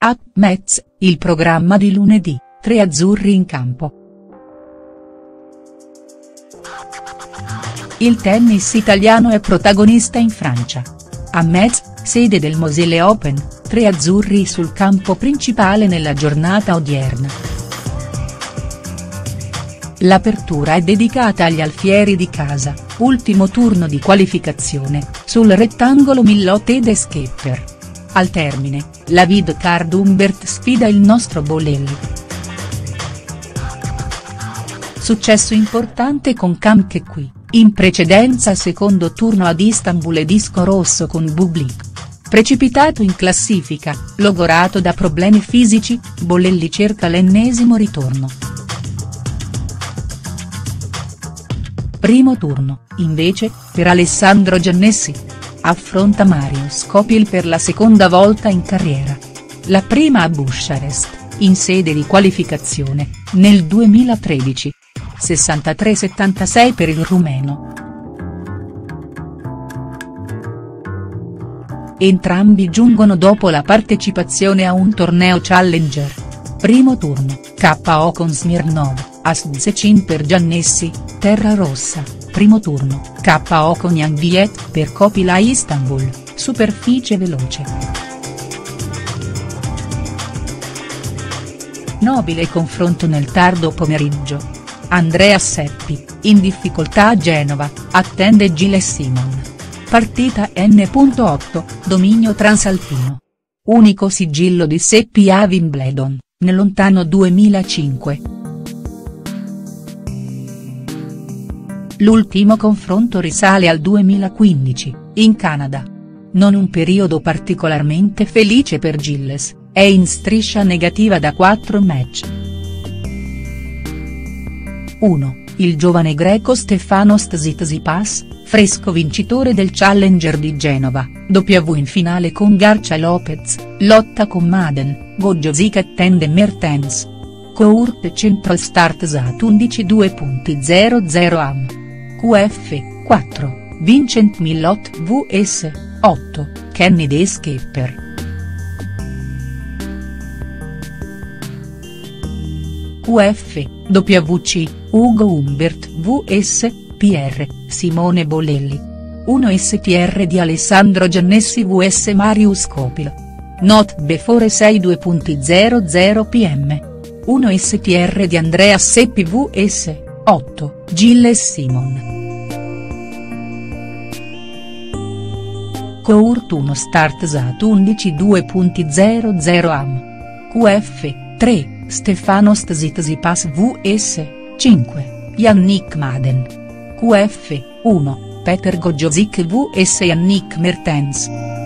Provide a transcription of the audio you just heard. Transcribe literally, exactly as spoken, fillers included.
A Metz, il programma di lunedì, tre azzurri in campo. Il tennis italiano è protagonista in Francia. A Metz, sede del Moselle Open, tre azzurri sul campo principale nella giornata odierna. L'apertura è dedicata agli alfieri di casa, ultimo turno di qualificazione, sul rettangolo Millot de Schepper. Al termine, la wildcard Humbert sfida il nostro Bolelli. Successo importante con Camke qui, in precedenza secondo turno ad Istanbul e disco rosso con Bublik. Precipitato in classifica, logorato da problemi fisici, Bolelli cerca l'ennesimo ritorno. Primo turno, invece, per Alessandro Giannessi. Affronta Marius Copil per la seconda volta in carriera. La prima a Bucharest, in sede di qualificazione, nel duemilatredici. sessantatré settantasei per il rumeno. Entrambi giungono dopo la partecipazione a un torneo Challenger. Primo turno, K O con Smirnov, As Szczecin per Giannessi, terra rossa, primo turno, K O con Janviet per Copil a Istanbul, superficie veloce. Nobile confronto nel tardo pomeriggio. Andrea Seppi, in difficoltà a Genova, attende Gilles Simon. Partita N otto, dominio transalpino. Unico sigillo di Seppi a Wimbledon, nel lontano duemilacinque. L'ultimo confronto risale al duemilaquindici, in Canada. Non un periodo particolarmente felice per Gilles, è in striscia negativa da quattro match. uno. Il giovane greco Stefanos Tsitsipas, fresco vincitore del Challenger di Genova, W in finale con Garcia Lopez, lotta con Madden, Gojowczyk attende Mertens. Court Central Start Sat undici due punto zero zero am. Q F, quattro, Vincent Millot vs, otto, Kenny de Schepper. Q F, W C, Ugo Humbert vs, P R, Simone Bolelli. uno S T R di Alessandro Giannessi vs Marius Copil. Not before sei due punto zero zero p m. uno S T R di Andrea Seppi vs, otto, Gilles Simon. Court uno Start Sat undici due punto zero zero am. Q F, tre, Stefanos Tsitsipas vs, cinque, Yannick Madden. Q F, uno, Peter Gojowczyk vs Yannick Mertens.